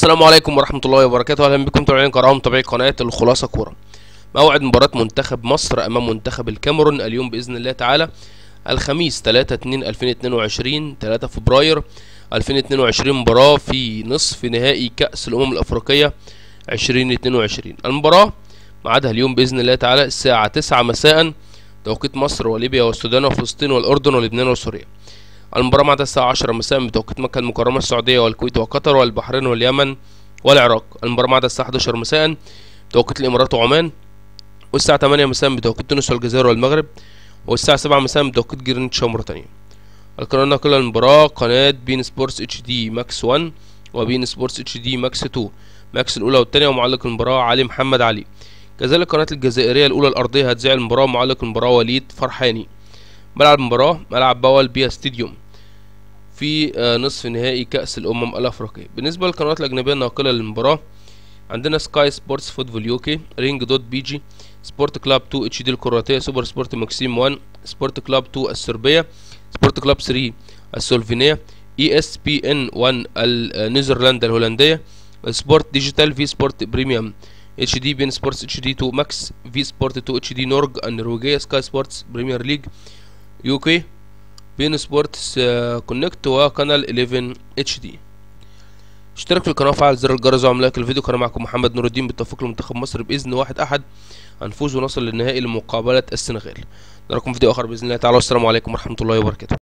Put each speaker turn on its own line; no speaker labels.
السلام عليكم ورحمة الله وبركاته. أهلا بكم متابعين كرام متابعي قناة الخلاصة كورة. موعد مباراة منتخب مصر أمام منتخب الكاميرون اليوم بإذن الله تعالى الخميس 3/2/2022 3 فبراير 2022. مباراة في نصف نهائي كأس الأمم الأفريقية 2022. المباراة ميعادها اليوم بإذن الله تعالى الساعة 9 مساء توقيت مصر وليبيا والسودان وفلسطين والأردن ولبنان وسوريا. المباراة ميعادها الساعة 10 مساء بتوقيت مكة المكرمة السعودية والكويت وقطر والبحرين واليمن والعراق. المباراة ميعادها الساعة 11 مساء بتوقيت الإمارات وعمان، والساعة 8 مساء بتوقيت تونس والجزائر والمغرب، والساعة 7 مساء بتوقيت جرينتش وموريتانيا. القناة الناقلة للمباراة قناة بين سبورتس اتش دي ماكس 1 وبين سبورتس اتش دي ماكس 2، ماكس الأولى والثانية، ومعلق المباراة علي محمد علي. كذلك قناة الجزائرية الأولى الأرضية هتذيع المباراة، ومعلق المباراة وليد فرحاني. ملعب المباراة ملعب باول بيا ستاديوم في نصف نهائي كأس الأمم الأفريقية. بالنسبة للقنوات الأجنبية الناقلة للمباراة عندنا سكاي سبورتس فوتبول يوكي، رينج دوت بي جي، سبورت كلاب 2 اتش دي الكرواتية، سوبر سبورت ماكسيم 1، سبورت كلاب 2 الصربية، سبورت كلاب 3 السلوفينية، اي اس بي ان 1 نيذرلندا الهولندية، سبورت ديجيتال، في سبورت بريميوم اتش دي، بين سبورتس اتش دي 2 ماكس، في سبورت 2 اتش دي نورج النرويجية، سكاي سبورتس بريمير ليج يوكي، بين سبورتس كونكت، وقناة 11 اتش دي. اشترك في القناة وفعل زر الجرس وعمل لايك الفيديو. كان معكم محمد نور الدين بالتوفيق لمنتخب مصر بإذن 1 أحد هنفوز ونصل للنهائي لمقابلة السنغال. نراكم في فيديو آخر بإذن الله تعالى، والسلام عليكم ورحمة الله وبركاته.